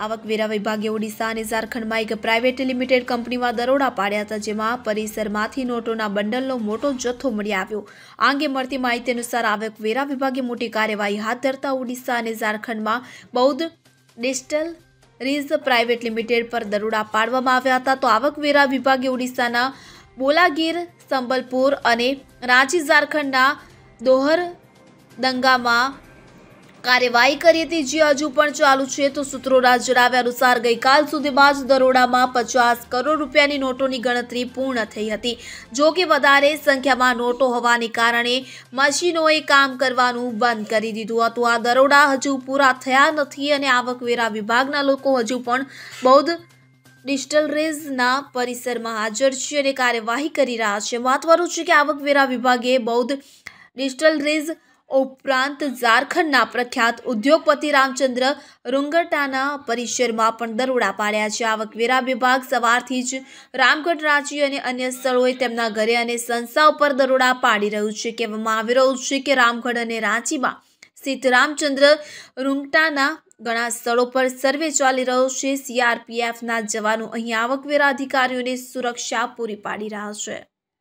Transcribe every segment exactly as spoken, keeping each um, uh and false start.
આવકવેરા વિભાગે ઓડિશા અને ઝારખંડમાં એક પ્રાઇવેટ લિમિટેડ કંપનીમાં દરોડા પાડ્યા હતા, જેમાં પરિસરમાંથી નોટોના બંડલનો મોટો જથ્થો મળી આવ્યો। આ અંગે મળતી માહિતી અનુસાર આવકવેરા વિભાગે મોટી કાર્યવાહી હાથ ધરતા ઓડિશા અને ઝારખંડમાં બૌદ્ધ ડિસ્ટિલરીઝ પ્રાઇવેટ લિમિટેડ પર દરોડા પાડવામાં આવ્યા હતા। તો આવકવેરા વિભાગે ઓડિશાના બોલાગીર, સંબલપુર અને રાંચી, ઝારખંડના દોહરદંગામાં કાર્યવાહી કરી હતી, જે હજુ પણ ચાલુ છે। તો સૂત્રોના જણાવ્યા અનુસાર ગઈકાલ સુધીમાં જ દરોડામાં પચાસ કરોડ રૂપિયાની નોટોની ગણતરી પૂર્ણ થઈ હતી। જો કે વધારે સંખ્યામાં નોટો હોવાને કારણે મશીનોએ કામ કરવાનું બંધ કરી દીધું હતું। આ દરોડા હજુ પૂરા થયા નથી અને આવકવેરા વિભાગના લોકો હજુ પણ બૌદ્ધ ડિસ્ટિલરીઝના પરિસરમાં હાજર છે અને કાર્યવાહી કરી રહ્યા છે। મહત્વનું છે કે આવકવેરા વિભાગે બૌદ્ધ ડિસ્ટિલરીઝ ઉપરાંત ઝારખંડના પ્રખ્યાત ઉદ્યોગપતિ રામચંદ્ર રૂંગટાના પરિસરમાં પણ દરોડા પાડ્યા છે। આવકવેરા વિભાગ સવારથી જ રામગઢ, રાંચી અને અન્ય સ્થળોએ તેમના ઘરે અને સંસ્થાઓ પર દરોડા પાડી રહ્યું છે। કહેવામાં આવી રહ્યું છે કે રામગઢ અને રાંચીમાં સ્થિત રામચંદ્ર રૂંગટાના ઘણા સ્થળો પર સર્વે ચાલી રહ્યો છે। સીઆરપીએફના જવાનો અહીં આવકવેરા અધિકારીઓને સુરક્ષા પૂરી પાડી રહ્યા છે।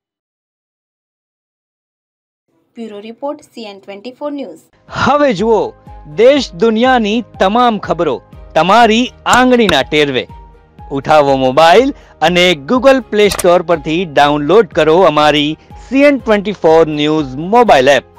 Bureau report CN twenty four news. હવે જુઓ દેશ દુનિયાની તમામ ખબરો તમારી આંગળીના ટેરવે। ઉઠાવો મોબાઈલ અને ગૂગલ પ્લે સ્ટોર પરથી ડાઉનલોડ કરો અમારી CN twenty four news mobile app.